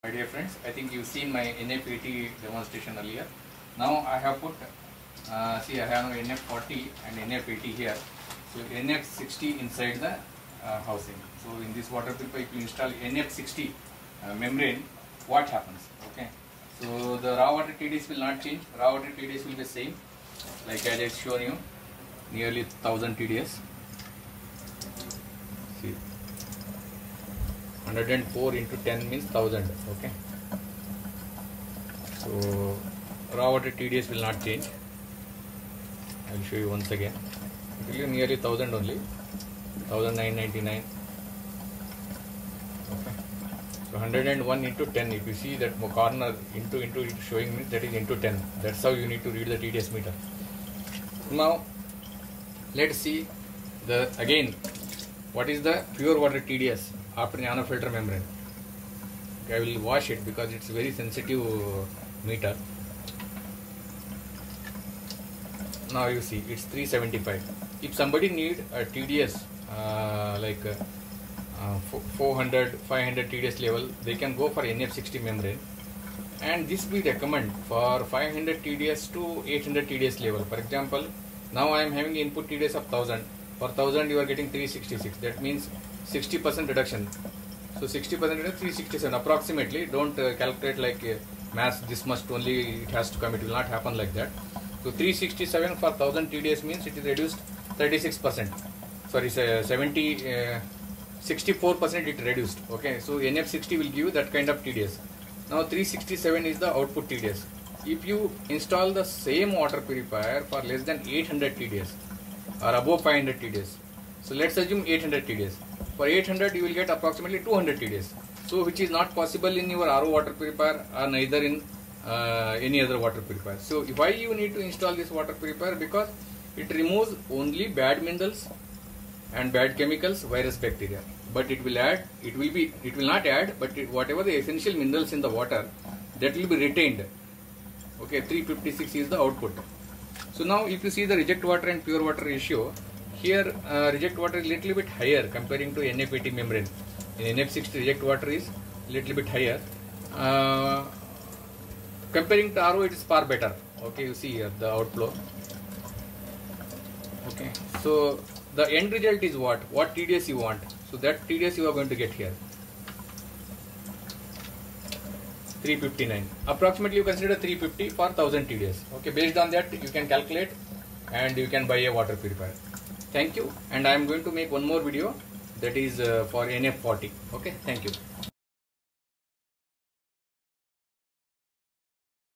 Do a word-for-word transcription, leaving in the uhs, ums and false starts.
My dear friends, I think you've seen my N F eighty demonstration earlier. Now I have put, uh, see I have N F forty and N F eighty here. So N F sixty inside the uh, housing. So in this water purifier, if you install N F sixty uh, membrane, what happens? Okay. So the raw water T D S will not change. Raw water T D S will be same, like I just shown you, nearly one thousand T D S. See. one hundred four into ten means one thousand. Okay. So raw water T D S will not change. I will show you once again. It will be nearly one thousand only. one thousand nine hundred ninety-nine. Okay. So one hundred one into ten. If you see that corner into into it showing me, that is into ten. That's how you need to read the T D S meter. Now let's see the again what is the pure water T D S after nano filter membrane. Okay, I will wash it because it's very sensitive meter. Now you see it's three seventy-five. If somebody need a T D S uh, like uh, uh, four hundred, five hundred T D S level, they can go for N F sixty membrane, and this we recommend for five hundred T D S to eight hundred T D S level. For example, now I am having input T D S of one thousand. For one thousand you are getting three sixty-six. That means sixty percent reduction. So sixty percent reduction, three sixty-seven approximately. Don't uh, calculate like uh, mass this much only it has to come. It will not happen like that. So three sixty-seven for one thousand T D S means it is reduced thirty-six percent. Sorry, seventy, uh, sixty-four percent it reduced. Okay, so N F sixty will give you that kind of T D S. Now three sixty-seven is the output T D S. If you install the same water purifier for less than eight hundred T D S or above five hundred T D S, so let's assume eight hundred T D S. For eight hundred you will get approximately two hundred T D S. So which is not possible in your R O water purifier or neither in uh, any other water purifier. So why you need to install this water purifier? Because it removes only bad minerals and bad chemicals, virus, bacteria. But it will add, it will be, it will not add, but it, whatever the essential minerals in the water, that will be retained. Okay, three fifty-six is the output. So now if you see the reject water and pure water ratio, here uh, reject water is little bit higher comparing to N F eighty membrane. In N F sixty reject water is little bit higher. Uh, comparing to R O it is far better. Okay, you see here the outflow. Okay, so the end result is what? What T D S you want? So that T D S you are going to get here. three fifty-nine. Approximately you consider three fifty for one thousand T D S. Okay, based on that you can calculate and you can buy a water purifier. Thank you, and I am going to make one more video that is uh, for N F forty. Okay, thank you.